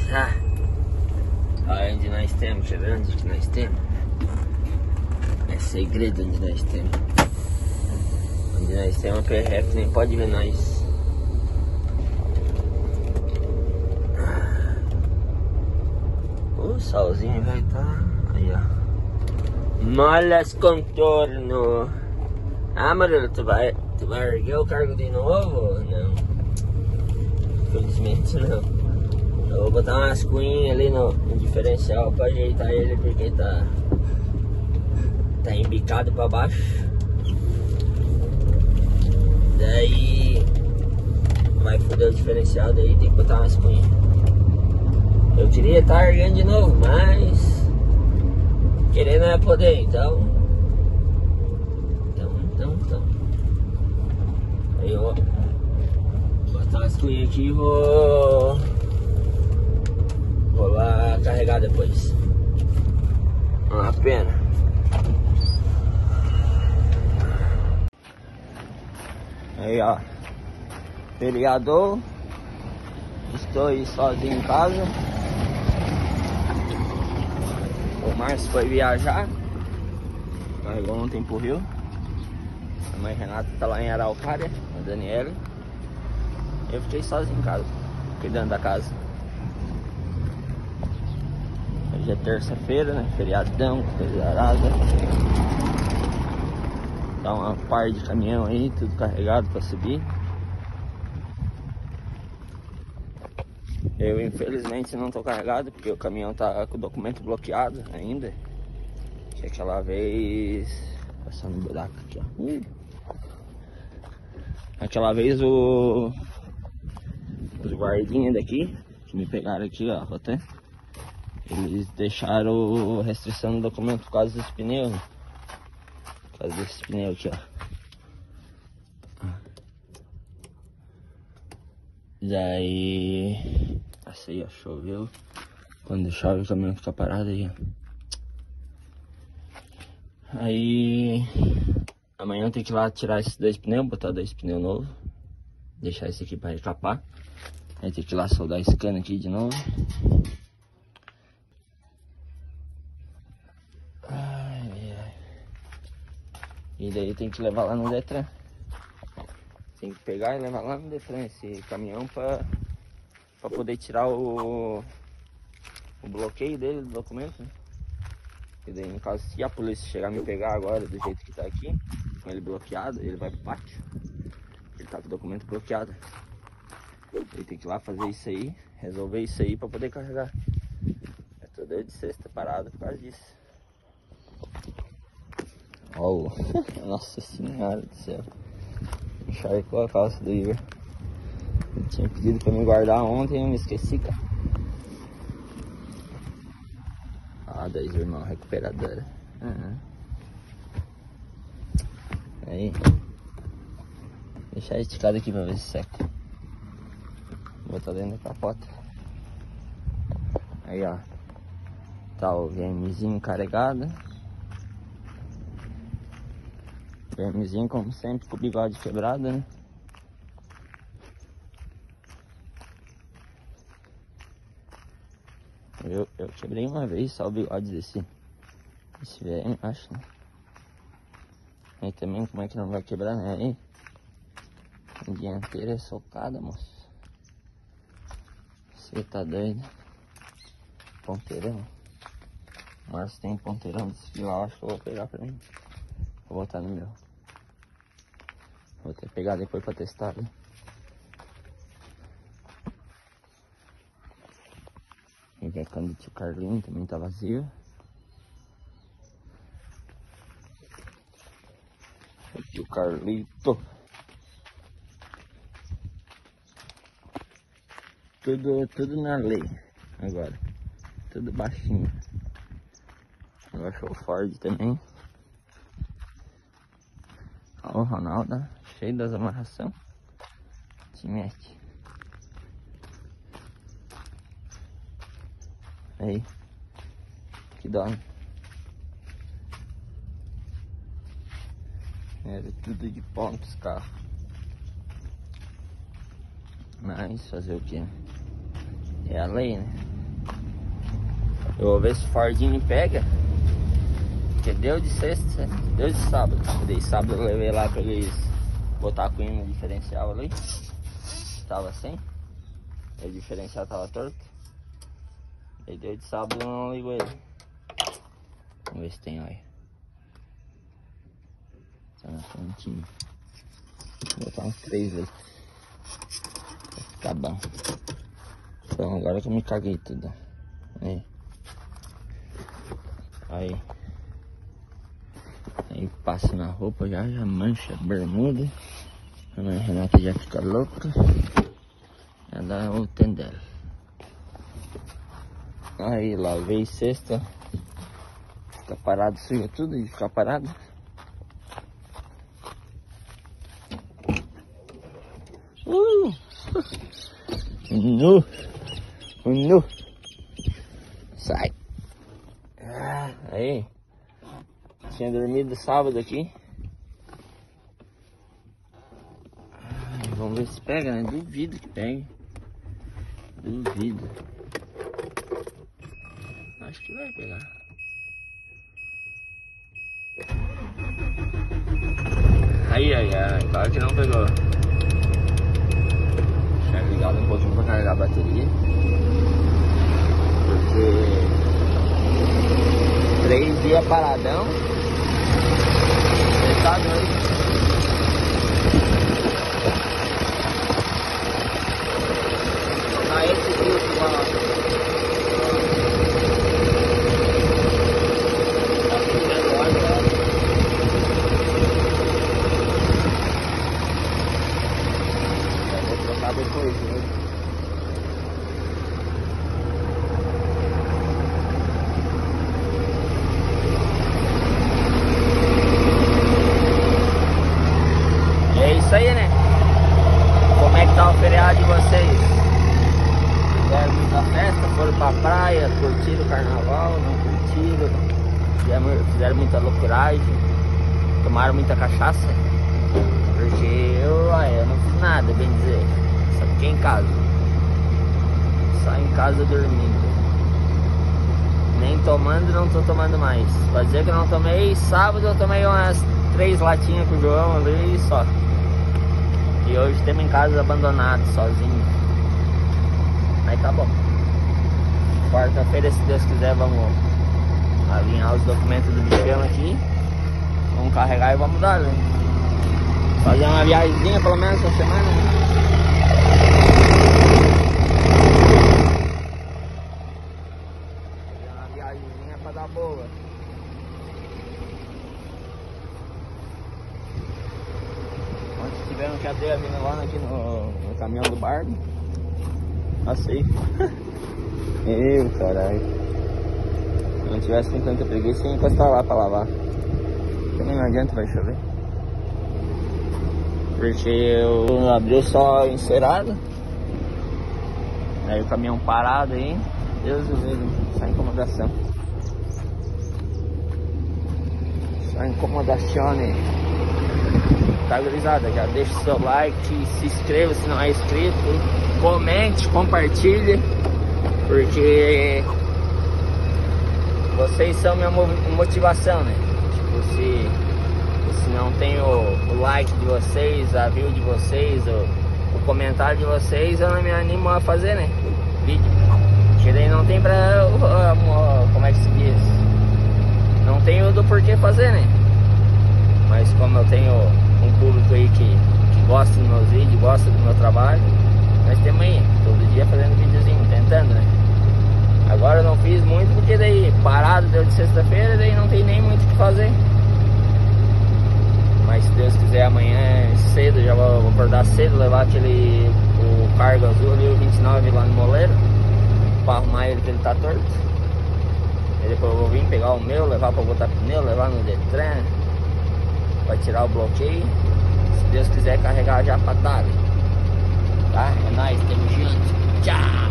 Ah, olha onde nós temos, tá vendo onde nós temos? É segredo onde nós temos. Onde nós temos a PRF nem pode ver nós. O solzinho vai estar aí, ó. Molas contorno. Ah, Murilo, tu vai erguer o cargo de novo? Não. Infelizmente não. Eu vou botar umas cunhas ali no diferencial pra ajeitar ele, porque tá embicado pra baixo. Daí vai foder o diferencial, daí tem que botar umas cunhas. Eu queria estar erguendo de novo, mas querendo é poder, então. Aí eu vou botar as cunhas aqui e vou lá carregar depois. Uma pena. Aí, ó, feriador, estou aí sozinho em casa. O Márcio foi viajar, carregou ontem pro Rio. A mãe Renata tá lá em Araucária, a Daniela. Eu fiquei sozinho em casa, cuidando da casa. Hoje é terça-feira, né? Feriadão, feriadada. Tá uma par de caminhão aí, tudo carregado pra subir. Eu infelizmente não tô carregado porque o caminhão tá com o documento bloqueado ainda. Que aquela vez... Passando um buraco aqui, ó. Aquela vez os guardinhas daqui, que me pegaram aqui, ó, até. Eles deixaram restrição no documento por causa desse pneu, né? Por causa desse pneu aqui, ó. Daí... Essa aí, ó, choveu. Quando chove o caminhão fica parado aí, ó. Aí... Amanhã eu tenho que ir lá tirar esses 2 pneus, botar 2 pneus novos. Deixar esse aqui pra recapar. Aí tem que ir lá soldar esse cano aqui de novo. E daí tem que levar lá no Detran. Tem que pegar e levar lá no Detran esse caminhão pra poder tirar o bloqueio dele do documento, né? E daí, no caso, se a polícia chegar a me pegar agora do jeito que tá aqui, com ele bloqueado, ele vai pro pátio. Ele tá com o documento bloqueado. Ele tem que ir lá fazer isso aí, resolver isso aí pra poder carregar. Eu tô desde sexta parado por causa disso. Oh, nossa senhora do céu. Encharcou a calça do Igor. Ele tinha pedido pra me guardar ontem e eu me esqueci, cara. Ah, 2 irmãos recuperadora. Aí. Deixar esticado aqui pra ver se seca. Vou botar dentro da capota. Aí, ó. Tá o VMzinho carregado. VMzinho, como sempre, com o bigode quebrado, né? Eu quebrei uma vez só o bigode desse VM, acho, né? Aí também, como é que não vai quebrar, né? Aí, a dianteira é socada, moço. Você tá doido? Ponteirão. Mas tem ponteirão desse que eu acho que eu vou pegar pra mim. Vou botar no meu. Vou ter que pegar depois pra testar, né? E a cana do tio Carlinho também tá vazio. O tio Carlito. Tudo na lei agora. Tudo baixinho. Agora show Ford também. Ó o Ronaldo, cheio das amarrações. Se mete. Aí. Que dó. Era tudo de ponta os carros. Mas fazer o que? É a lei, né? Eu vou ver se o Fordinho pega. Porque deu de sexta, deu de sábado. Daí sábado eu levei lá pra eles botar a cunha no diferencial ali. Tava sem. O diferencial tava torto. Daí deu de sábado eu não ligo ele. Vamos ver se tem, olha. Tá na frontinha. Vou botar uns 3 ali. Vai ficar bom. Então agora que eu me caguei tudo. Aí passa na roupa já mancha a bermuda. A Renata já fica louca. Já dá o tendel. Aí lavei sexta. Fica parado, suja tudo e fica parado. Nu. Sai. Aí. Tinha dormido sábado aqui. Vamos ver se pega, né? Duvido que pegue. Duvido. Acho que vai pegar. Ai, claro que não pegou. Deixa eu ligar um pouquinho pra carregar a bateria. Porque 3 dias paradão. Você tá doido. Aí esse grupo lá. Vou trocar depois, né? É isso aí, né? Como é que tá o feriado de vocês? Fizeram muita festa, foram pra praia, curtiram o carnaval, não curtiram, fizeram muita loucuragem, tomaram muita cachaça, porque eu não fiz nada, bem dizer, só fiquei em casa, só em casa dormindo, nem tomando, não tô tomando mais. Pra dizer que eu não tomei, sábado eu tomei umas 3 latinhas com o João ali e só. E hoje temos em casa abandonado, sozinho. Aí tá bom. Quarta-feira, se Deus quiser, vamos alinhar os documentos do bichão aqui. Vamos carregar e vamos dar, né? Fazer uma viagemzinha pelo menos essa semana, né? Fazer uma viagemzinha pra dar boa. Ontem tivemos que até a mina lá aqui no caminhão do Barbie. Passei. Eu, caralho. Se não tivesse com tanta preguiça, ia encostar lá pra lavar. Também não adianta, vai chover. Porque eu abri só encerado. Aí o caminhão parado aí. Deus do céu, só incomodação. Só incomodação, né? Tá, gurizada? Já deixa o seu like, se inscreva se não é inscrito. Comente, compartilhe, porque vocês são minha motivação, né? Tipo, se não tem o like de vocês, a view de vocês, o comentário de vocês, eu não me animo a fazer, né? Vídeo. Porque daí não tem pra... como é que se diz? Não tenho do porquê fazer, né? Mas como eu tenho um público aí que gosta dos meus vídeos, gosta do meu trabalho, nós temos aí, todo dia fazendo videozinho, tentando, né? Agora eu não fiz muito porque daí parado deu de sexta-feira, daí não tem nem muito o que fazer. Mas se Deus quiser, amanhã cedo, já vou acordar cedo, levar o cargo azul ali, o 29 lá no moleiro, pra arrumar ele, que ele tá torto. E depois eu vou vir pegar o meu, levar pra botar pneu, levar no Detran, pra tirar o bloqueio. Se Deus quiser, carregar já pra dar. Tá? É nóis, tamo junto. Tchau!